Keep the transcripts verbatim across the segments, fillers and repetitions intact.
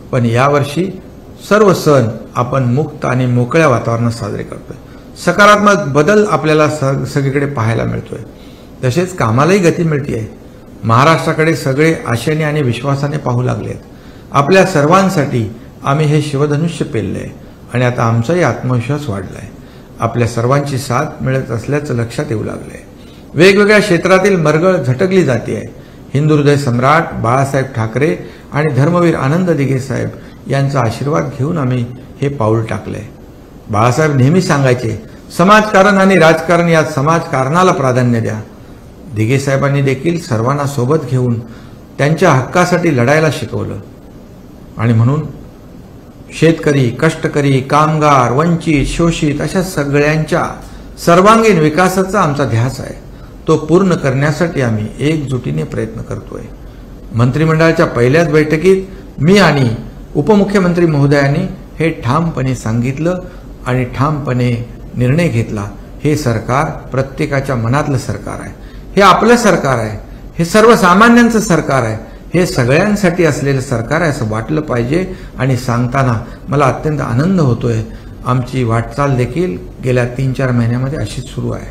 पण यावर्षी सर्व सण आपण मुक्त आणि मोकळ्या वातावरणात साजरे करतोय. सकारात्मक बदल आपल्याला सगळीकडे पाहायला मिळतोय. तसेच कामालाही गती मिळते. महाराष्ट्राकडे सगळे आशेने आणि विश्वासाने पाहू लागलेत. आपल्या सर्वांसाठी आम्ही हे शिवधनुष्य पेललंय आणि आता आमचाही आत्मविश्वास वाढलाय. आपल्या सर्वांची साथ मिळत असल्याचं लक्षात येऊ लागलंय. वेगवेगळ्या क्षेत्रातील मरगळ झटकली जाते. हिंदू हृदय सम्राट बाळासाहेब ठाकरे आणि धर्मवीर आनंद दिघे साहेब यांचा आशीर्वाद घेऊन आम्ही हे पाऊल टाकलंय. बाळासाहेब नेहमी सांगायचे, समाजकारण आणि राजकारण यात समाजकारणाला प्राधान्य द्या. दिघे साहेबांनी देखील सर्वांना सोबत घेऊन त्यांच्या हक्कासाठी लढायला शिकवलं. आणि म्हणून शेतकरी, कष्टकरी, कामगार, वंचित, शोषित अशा सगळ्यांच्या सर्वांगीण विकासाचा आमचा ध्यास आहे. तो पूर्ण करण्यासाठी आम्ही एकजुटीने प्रयत्न करतोय. मंत्रिमंडळाच्या पहिल्याच बैठकीत मी आणि उपमुख्यमंत्री महोदयांनी हे ठामपणे सांगितलं आणि ठामपणे निर्णय घेतला. हे सरकार प्रत्येकाच्या मनातलं सरकार आहे. हे आपलं सरकार आहे. हे सर्वसामान्यांचं सरकार आहे. हे सगळ्यांसाठी असलेलं सरकार आहे असं वाटलं पाहिजे. आणि सांगताना मला अत्यंत आनंद होतोय. आमची वाटचाल देखील गेल्या तीन चार महिन्यामध्ये अशीच सुरू आहे.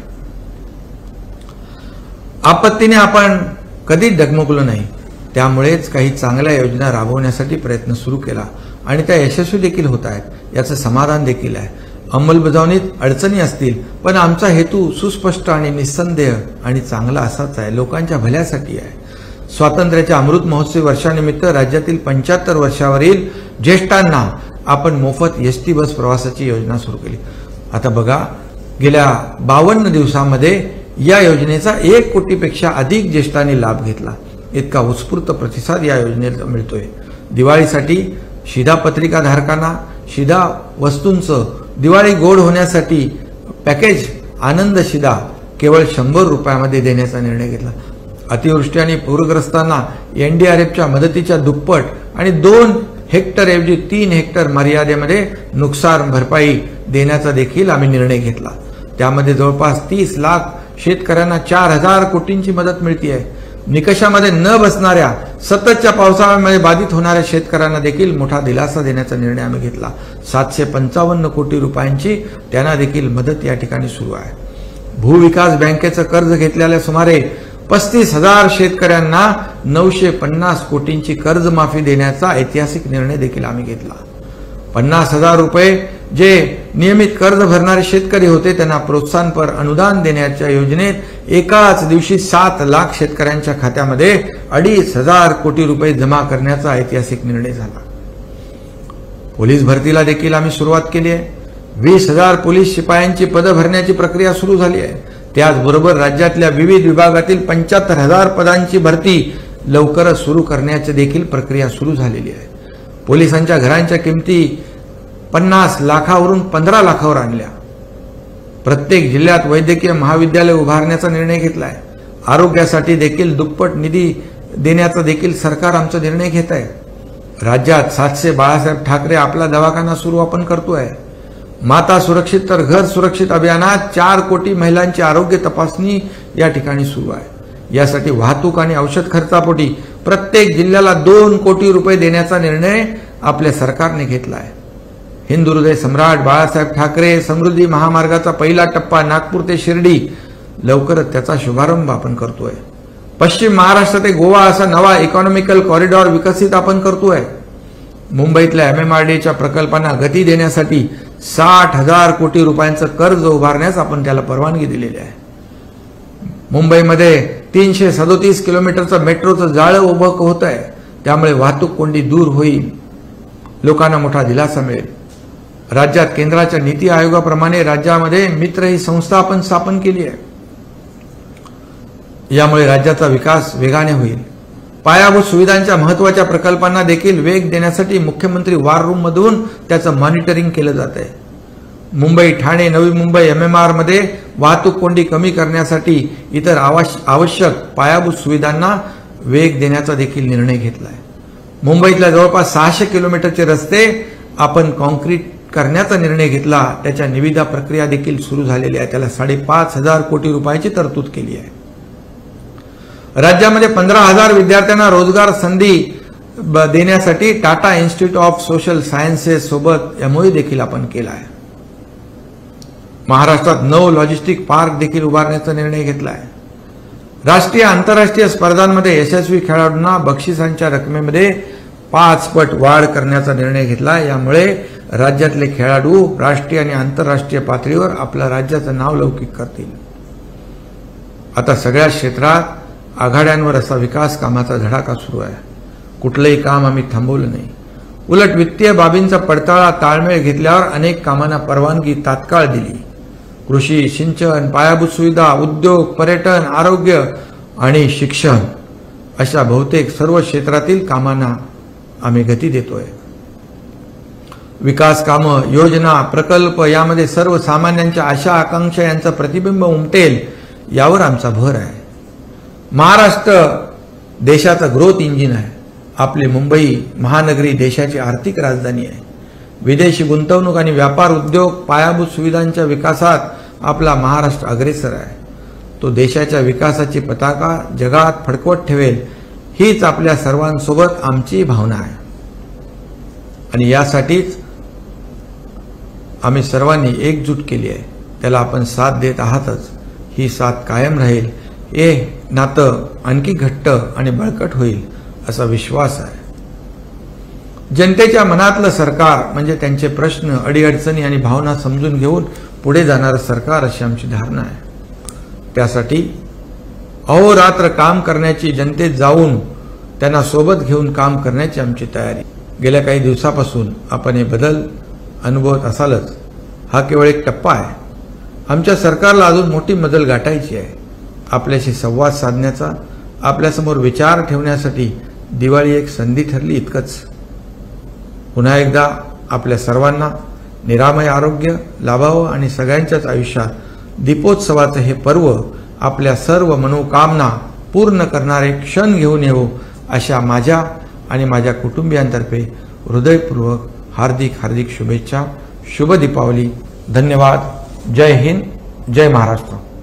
आपत्तीने आपण कधी डगमगलो नाही. त्यामुळेच काही चांगल्या योजना राबवण्यासाठी प्रयत्न सुरू केला आणि त्या यशस्वी देखील होत आहेत. याचं समाधान देखील आहे. अंमलबजावणीत अडचणी असतील पण आमचा हेतू सुस्पष्ट आणि निस्संदेह आणि चांगला असाच आहे. लोकांच्या भल्यासाठी आहे. स्वातंत्र्याच्या अमृत महोत्सवी वर्षानिमित्त राज्यातील पंच्याहत्तर वर्षावरील ज्येष्ठांना आपण मोफत एसटी बस प्रवासाची योजना सुरू केली. आता बघा, गेल्या बावन्न दिवसांमध्ये या योजनेचा एक कोटीपेक्षा अधिक ज्येष्ठांनी लाभ घेतला. इतका उत्स्फूर्त प्रतिसाद या योजनेला मिळतोय. दिवाळीसाठी शिधापत्रिका धारकांना शिधा वस्तूंचं दिवाळी गोड होण्यासाठी पॅकेज आनंद शिधा केवळ शंभर रुपयामध्ये देण्याचा निर्णय घेतला. अतिवृष्टी आणि पूरग्रस्तांना एनडीआरएफच्या मदतीच्या दुप्पट आणि दोन हेक्टर ऐवजी तीन हेक्टर मर्यादेमध्ये नुकसान भरपाई देण्याचा देखील आम्ही निर्णय घेतला. त्यामध्ये जवळपास तीस लाख शेतकऱ्यांना चार हजार कोटींची मदत मिळते आहे. निकषामध्ये न बसणाऱ्या सततच्या पावसाळ्यामध्ये बाधित होणाऱ्या शेतकऱ्यांना देखील मोठा दिलासा देण्याचा निर्णय आम्ही घेतला. सातशे पंचावन्न कोटी रुपयांची त्यांना देखील मदत या ठिकाणी सुरू आहे. भूविकास बँकेचं कर्ज घेतलेल्या सुमारे पस्तीस हजार शेतकऱ्यांना नऊशे पन्नास कोटींची कर्जमाफी देण्याचा ऐतिहासिक निर्णय देखील आम्ही घेतला. पन्नास हजार रुपये जे नियमित कर्ज भरणारे शेतकरी होते त्यांना प्रोत्साहनपर अनुदान देण्याच्या योजनेत एकाच दिवशी सात लाख शेतकऱ्यांच्या खात्यामध्ये अडीच हजार कोटी रुपये जमा करण्याचा ऐतिहासिक निर्णय झाला. पोलीस भरतीला देखील आम्ही सुरुवात केली आहे. वीस हजार पोलीस शिपायांची पदं भरण्याची प्रक्रिया सुरू झाली आहे. त्याचबरोबर राज्यातल्या विविध विभागातील पंच्याहत्तर हजार पदांची भरती लवकरच सुरू करण्याची देखील प्रक्रिया सुरू झालेली आहे. पोलिसांच्या घरांच्या किमती पन्नास लाखावरून पंधरा लाखावर आणल्या. प्रत्येक जिल्ह्यात वैद्यकीय महाविद्यालय उभारण्याचा निर्णय घेतलाय. आरोग्यासाठी देखील दुप्पट निधी देण्याचा देखील सरकार आमचा निर्णय घेत आहे. राज्यात सातशे बाळासाहेब ठाकरे आपला दवाखाना सुरू आपण करतोय. माता सुरक्षित तर घर सुरक्षित अभियानात चार कोटी महिलांची आरोग्य तपासणी या ठिकाणी सुरू आहे. यासाठी वाहतूक आणि औषध खर्चापोटी प्रत्येक जिल्ह्याला दोन कोटी रुपये देण्याचा निर्णय आपल्या सरकारने घेतला आहे. हिंदू हृदय सम्राट बाळासाहेब ठाकरे समृद्धी महामार्गाचा पहिला टप्पा नागपूर ते शिर्डी लवकरच त्याचा शुभारंभ आपण करतोय. पश्चिम महाराष्ट्र ते गोवा असा नवा इकॉनॉमिकल कॉरिडॉर विकसित आपण करतोय. मुंबईतल्या एमएमआरडीच्या प्रकल्पांना गती देण्यासाठी साठ हजार कोटी रुपयांचं कर्ज उभारण्यास आपण त्याला परवानगी दिलेली आहे. मुंबईमध्ये तीनशे सदोतीस किलोमीटरचं मेट्रोचं जाळं उभं होत आहे. त्यामुळे वाहतूक कोंडी दूर होईल. लोकांना मोठा दिलासा मिळेल. राज्यात केंद्राच्या नीती आयोगाप्रमाणे राज्यामध्ये मित्र ही संस्था आपण स्थापन केली आहे. यामुळे राज्याचा विकास वेगाने होईल. पायाभूत सुविधांच्या महत्वाच्या प्रकल्पांना देखील वेग देण्यासाठी मुख्यमंत्री वॉर रूम मधून त्याचं मॉनिटरिंग केलं जात आहे. मुंबई ठाणे नवी मुंबई एमएमआर मध्ये वाहतूक कोंडी कमी करण्यासाठी इतर आवश्यक पायाभूत सुविधांना वेग देण्याचा देखील निर्णय घेतला आहे. मुंबईतल्या जवळपास सहाशे किलोमीटरचे रस्ते आपण कॉन्क्रीट करण्याचा निर्णय घेतला. त्याच्या निविदा प्रक्रिया देखील सुरू झालेली आहे. त्याला साडेपाच हजार कोटी रुपयाची तरतूद केली आहे. राज्यामध्ये पंधरा हजार विद्यार्थ्यांना रोजगार संधी देण्यासाठी Tata institute of social sciences सोबत एमओयू देखील आपण केला आहे. महाराष्ट्रात नऊ लॉजिस्टिक पार्क देखील उभारण्याचा निर्णय घेतला आहे. राष्ट्रीय आंतरराष्ट्रीय स्पर्धांमध्ये यशस्वी खेळाडूंना बक्षिसांच्या रकमेमध्ये पाच पट वाढ करण्याचा निर्णय घेतला. यामुळे राज्यातले खेळाडू राष्ट्रीय आणि आंतरराष्ट्रीय पातळीवर आपल्या राज्याचं नाव लौकिक करतील. आता सगळ्या क्षेत्रात आघाड्यांवर असा विकास कामाचा धडाका सुरू आहे. कुठलंही काम आम्ही थांबवलं नाही. उलट वित्तीय बाबींचा पडताळा ताळमेळ घेतल्यावर अनेक कामांना परवानगी तात्काळ दिली. कृषी, सिंचन, पायाभूत सुविधा, उद्योग, पर्यटन, आरोग्य आणि शिक्षण अशा बहुतेक सर्व क्षेत्रातील कामांना आम्ही गती देतोय. विकास कामं, योजना, प्रकल्प यामध्ये सर्वसामान्यांच्या आशा आकांक्षा यांचं प्रतिबिंब उमटेल यावर आमचा भर आहे. महाराष्ट्र देशाचं ग्रोथ इंजिन आहे. आपली मुंबई महानगरी देशाची आर्थिक राजधानी आहे. विदेशी गुंतवणूक आणि व्यापार उद्योग पायाभूत सुविधांच्या विकासात आपला महाराष्ट्र अग्रेसर आहे. तो देशाच्या विकासाची पताका जगात फडकवत ठेवेल हीच आपल्या सर्वांसोबत आमची भावना आहे. आणि यासाठीच आम्ही सर्वांनी एकजूट केली आहे. त्याला आपण साथ देत आहातच. ही साथ कायम राहील. हे नातं आणखी घट्ट आणि बळकट होईल असा विश्वास आहे. जनतेच्या मनातलं सरकार म्हणजे त्यांचे प्रश्न, अडीअडचणी आणि भावना समजून घेऊन पुढे जाणारं सरकार अशी आमची धारणा आहे. त्यासाठी अहोरात्र काम करण्याची, जनतेत जाऊन त्यांना सोबत घेऊन काम करण्याची आमची तयारी. गेल्या काही दिवसापासून आपण हे बदल अनुभवत असालच. हा केवळ एक टप्पा आहे. आमच्या सरकारला अजून मोठी मजल गाठायची आहे. आपल्याशी संवाद साधण्याचा, आपल्यासमोर विचार ठेवण्यासाठी दिवाळी एक संधी ठरली इतकंच. पुन्हा एकदा आपल्या सर्वांना निरामय आरोग्य लाभावं आणि सगळ्यांच्याच आयुष्यात दीपोत्सवाचं हे पर्व आपल्या सर्व मनोकामना पूर्ण करणारे क्षण घेऊन येवो अशा माझ्या आणि माझ्या कुटुंबियांतर्फे हृदयपूर्वक हार्दिक हार्दिक शुभेच्छा. शुभ दीपावली. धन्यवाद. जय हिंद. जय महाराष्ट्र.